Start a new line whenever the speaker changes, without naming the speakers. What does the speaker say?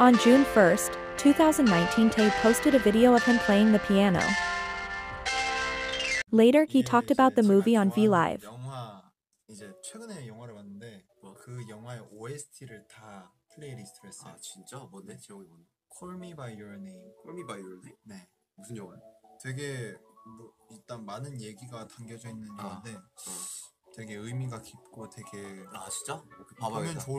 On June 1st, 2019, Tae posted a video of him playing the piano. Later, he talked about the movie on V-Live.
영화 이제 최근에 영화를 봤는데 그 영화의 OST를 다 플레이리스트로 했어요.
아 진짜? 뭔데? 제목이 뭔데?
Call Me by Your Name.
Call Me by Your Name?
네.
무슨 영화야?
되게 일단 많은 얘기가 담겨져 있는 영화인데 되게 의미가 깊고 되게
아 진짜? 오케이, 봐봐야겠다.
보면 좋을